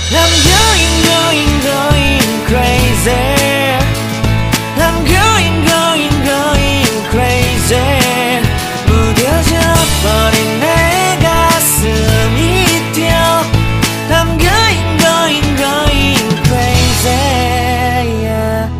I'm going crazy. I'm going crazy. 무뎌져 버린 내 가슴이 뛰어. I'm going crazy. Yeah.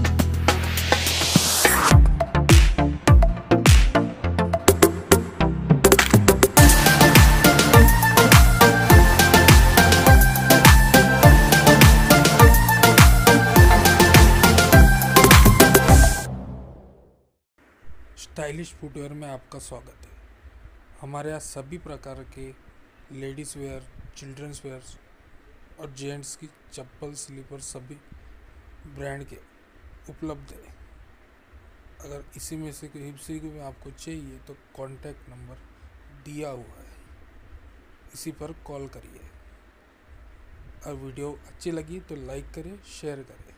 Stylish footwear में आपका स्वागत है। हमारे यहाँ सभी प्रकार के लेडीज़ वेयर, चिल्ड्रंस वेयर और जेंट्स की चप्पल, स्लीपर सभी ब्रांड के उपलब्ध है। अगर इसी में से किसी को भी आपको चाहिए तो कॉन्टैक्ट नंबर दिया हुआ है, इसी पर कॉल करिए। और वीडियो अच्छी लगी तो लाइक करें, शेयर करें।